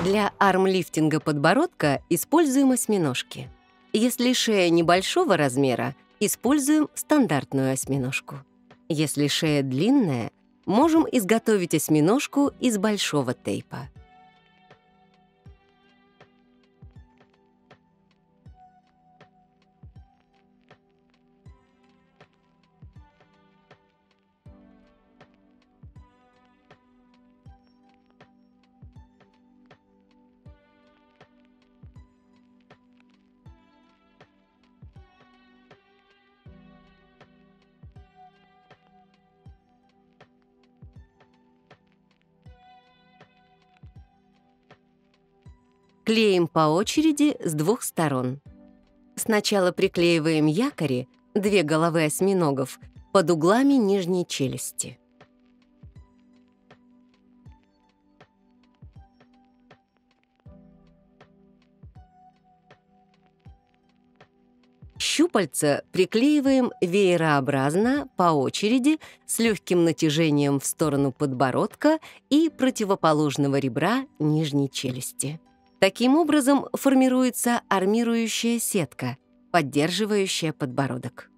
Для армлифтинга подбородка используем осьминожки. Если шея небольшого размера, используем стандартную осьминожку. Если шея длинная, можем изготовить осьминожку из большого тейпа. Клеим по очереди с двух сторон. Сначала приклеиваем якори, две головы осьминогов, под углами нижней челюсти. Щупальца приклеиваем веерообразно по очереди с легким натяжением в сторону подбородка и противоположного ребра нижней челюсти. Таким образом формируется армирующая сетка, поддерживающая подбородок.